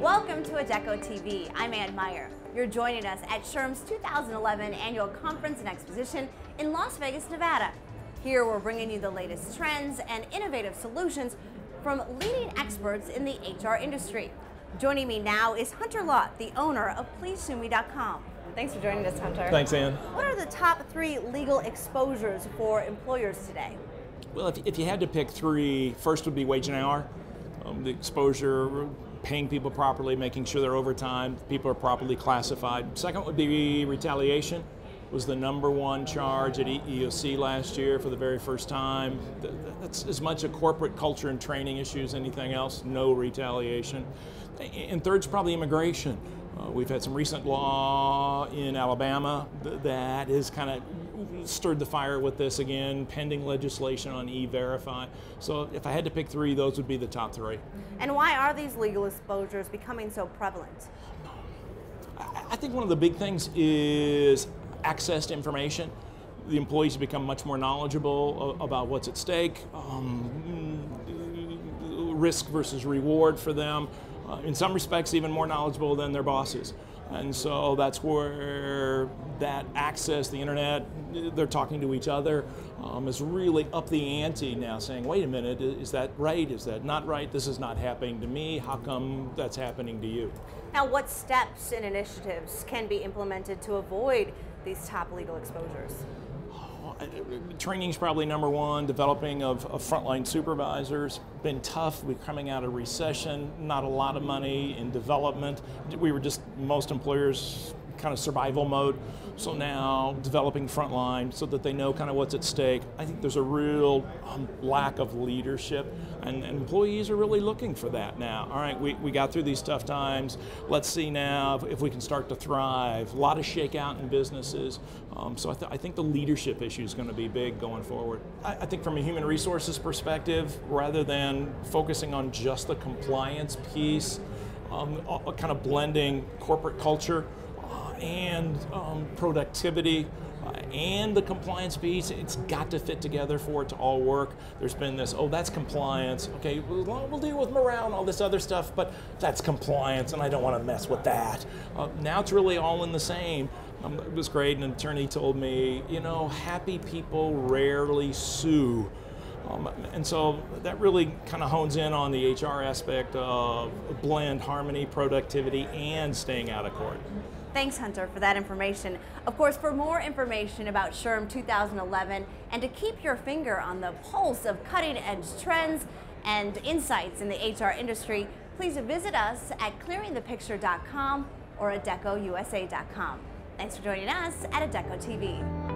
Welcome to Adecco TV. I'm Ann Meyer. You're joining us at SHRM's 2011 Annual Conference and Exposition in Las Vegas, Nevada. Here we're bringing you the latest trends and innovative solutions from leading experts in the HR industry. Joining me now is Hunter Lott, the owner of PleaseSueMe.com. Thanks for joining us, Hunter. Thanks, Ann. What are the top 3 legal exposures for employers today? Well, if you had to pick 3, first would be wage and hour. The exposure, paying people properly, making sure they're overtime, people are properly classified. Second would be retaliation. Was the #1 charge at EEOC last year for the very first time. That's as much a corporate culture and training issue as anything else, no retaliation. And third's probably immigration. We've had some recent law in Alabama that has kind of stirred the fire with this again, pending legislation on E-Verify. So if I had to pick 3, those would be the top 3. And why are these legal exposures becoming so prevalent? I think one of the big things is access to information. The employees become much more knowledgeable about what's at stake, risk versus reward for them. In some respects, even more knowledgeable than their bosses. And so that's where that access, the internet, they're talking to each other, is really up the ante now, saying, wait a minute, is that right? Is that not right? This is not happening to me. How come that's happening to you? Now, what steps and initiatives can be implemented to avoid these top legal exposures? Training is probably #1, developing of frontline supervisors. Been tough, we're coming out of recession, not a lot of money in development. We were just, most employers, kind of survival mode. So now developing frontline so that they know kind of what's at stake. I think there's a real lack of leadership, and employees are really looking for that now. All right, we got through these tough times. Let's see now if we can start to thrive. A lot of shakeout in businesses. So I think the leadership issue is going to be big going forward. I think from a human resources perspective, rather than focusing on just the compliance piece, kind of blending corporate culture and productivity and the compliance piece, it's got to fit together for it to all work. There's been this, oh, that's compliance. Okay, we'll deal with morale and all this other stuff, but that's compliance and I don't want to mess with that. Now it's really all in the same. It was great, an attorney told me, you know, happy people rarely sue. And so that really kind of hones in on the HR aspect of blend, harmony, productivity, and staying out of court. Thanks, Hunter, for that information. Of course, for more information about SHRM 2011 and to keep your finger on the pulse of cutting-edge trends and insights in the HR industry, please visit us at clearingthepicture.com or adeccousa.com. Thanks for joining us at Adecco TV.